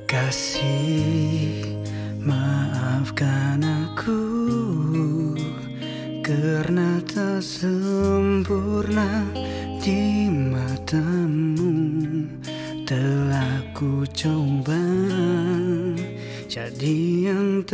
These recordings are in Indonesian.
Kasih, maafkan aku karena tak sempurna di matamu. Telah ku coba jadi yang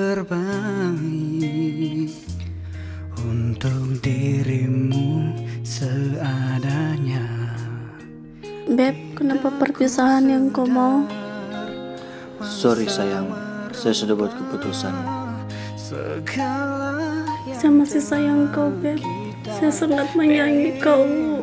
terbaik untuk dirimu seadanya. Beb, kenapa perpisahan yang kau mau? Sorry sayang, saya sudah buat keputusan. Saya masih sayang kau, Beb. Saya sangat menyayangi kau.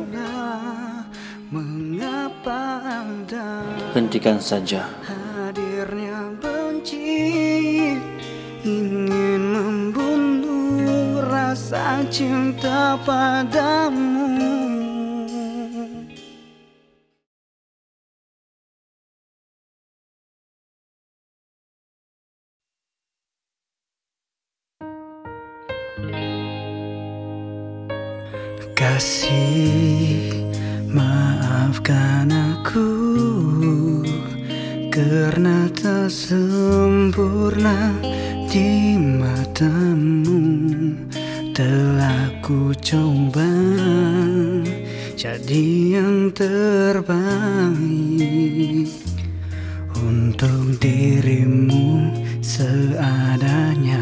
Hentikan saja. Hadirnya benci ingin membunuh rasa cinta padamu. Kasih, maafkan aku karena tak sempurna di matamu. Telah ku coba jadi yang terbaik untuk dirimu seadanya.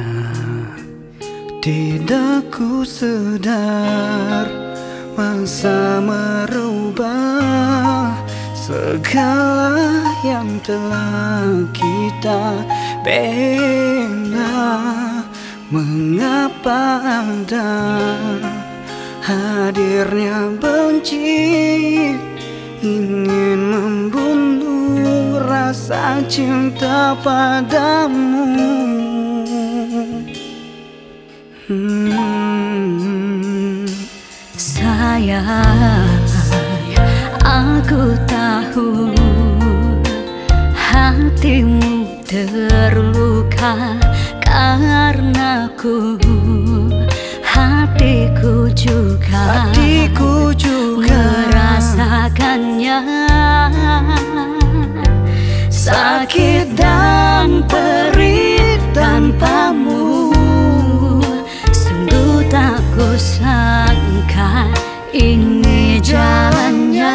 Tidak ku sadar masa merubah segala yang telah kita bina. Mengapa ada hadirnya benci ingin membunuh rasa cinta padamu. Sayang, aku tahu hatimu terluka karenaku. Hatiku juga merasakannya, sakit dan perih tanpamu. Sungguh tak kusangka ini jalannya.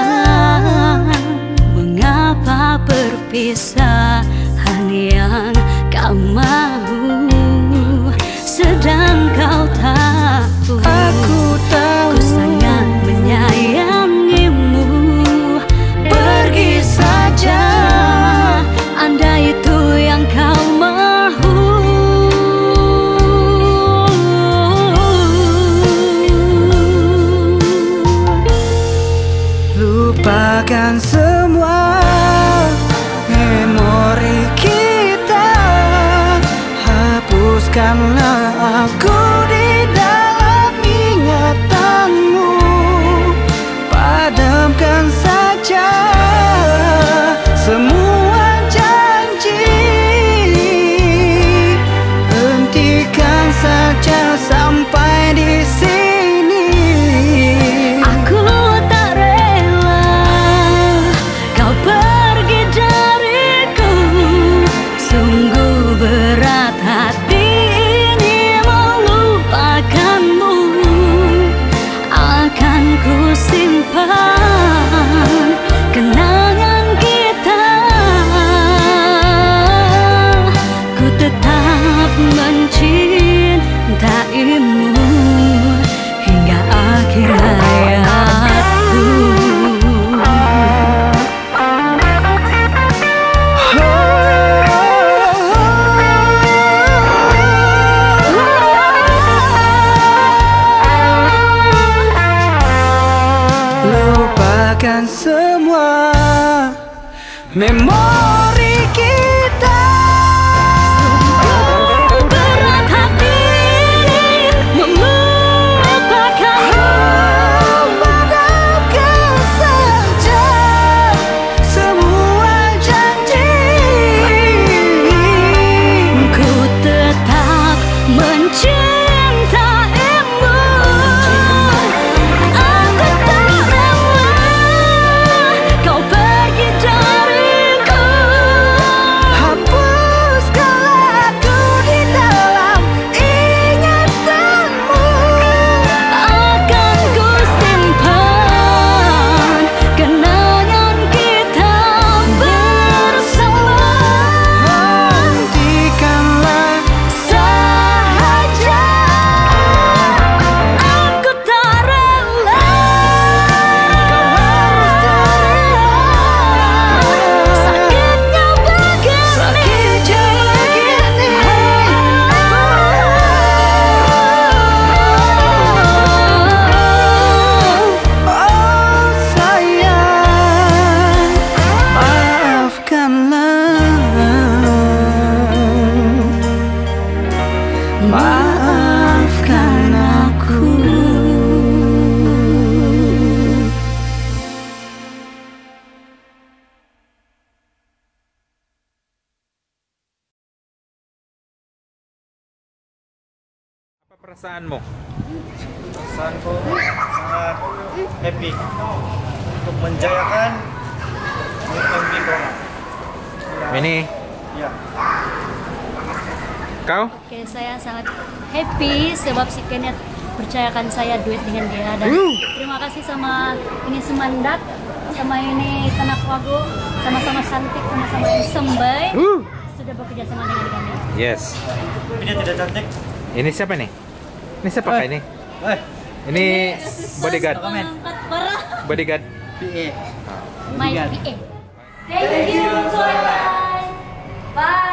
Mengapa perpisahan yang kau mau, sedang kau tahu Aku tahu ku sangat menyayangimu. Pergi saja, andai itu yang kau mau. Lupakan semua memori kita, hapuskanlah aku di dalam ingatanmu. Padamkan saja semua janji, hentikan saja sampai di sini. Aku tak rela kau pergi dariku. Sungguh berat hati ini melupakanmu. Akan ku simpan kenangan kita. Ku tetap mencintaimu hingga akhir hayatku. Lupakan semua memori kita. Berat hati melupakanmu. Padamkan saja semua janji, Ku tetap mencintaimu. Aku tak rela kau pergi dariku. Perasaanmu? Perasaanku sangat happy untuk menjayakan MV Corona. Ini Ya. kau? Oke, saya sangat happy sebab si Kenneth percayakan saya duet dengan dia dan terima kasih sama ini Semandat, sama ini Tanak Wago, sama-sama cantik, sama-sama sembay sudah bekerja sama dengan kami. Yes. Tapi dia tidak cantik. Ini siapa nih? Ini siapa kak ini? Ini bodyguard. Angkat parah. Bodyguard. My PA. Thank you, bye. Bye.